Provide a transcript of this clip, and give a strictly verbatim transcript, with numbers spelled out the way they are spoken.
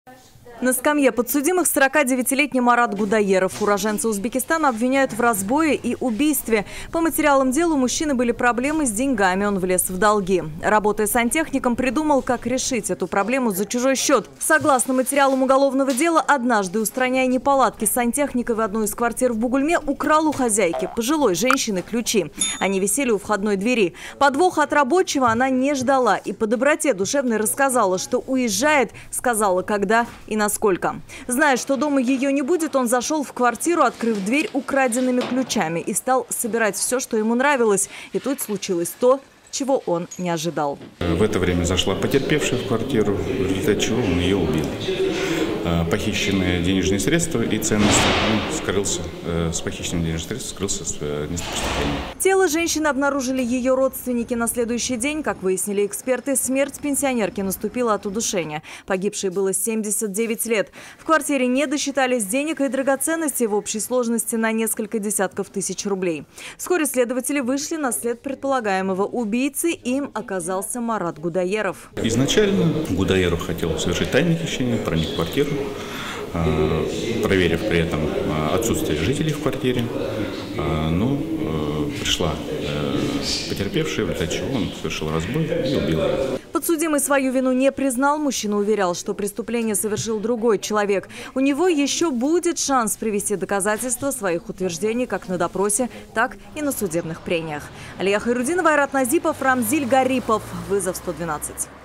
На скамье подсудимых сорокадевятилетний Марат Гудаеров. Уроженца Узбекистана обвиняют в разбое и убийстве. По материалам дела у мужчины были проблемы с деньгами, он влез в долги. Работая сантехником, придумал, как решить эту проблему за чужой счет. Согласно материалам уголовного дела, однажды, устраняя неполадки с сантехникой в одной из квартир в Бугульме, украл у хозяйки, пожилой женщины, ключи. Они висели у входной двери. Подвоха от рабочего она не ждала и по доброте душевной рассказала, что уезжает, сказала, когда и на сколько. Зная, что дома ее не будет, он зашел в квартиру, открыв дверь украденными ключами и стал собирать все, что ему нравилось. И тут случилось то, чего он не ожидал. В это время зашла потерпевшая в квартиру, в результате чего он ее убил. Похищенные денежные средства и ценности, он скрылся с похищенными денежными средствами, скрылся с места преступления. Тело женщины обнаружили ее родственники на следующий день. Как выяснили эксперты, смерть пенсионерки наступила от удушения. Погибшей было семьдесят девять лет. В квартире не досчитались денег и драгоценностей в общей сложности на несколько десятков тысяч рублей. Вскоре следователи вышли на след предполагаемого убийцы. Им оказался Марат Гудаеров. Изначально Гудаеров хотел совершить тайное хищение, проник в квартиру, проверив при этом отсутствие жителей в квартире. Но пришла потерпевшая, в результате чего он совершил разбой и убил ее. Подсудимый свою вину не признал. Мужчина уверял, что преступление совершил другой человек. У него еще будет шанс привести доказательства своих утверждений как на допросе, так и на судебных прениях. Алия Хайрудинова, Айрат Назипов, Рамзиль Гарипов. Вызов сто двенадцать.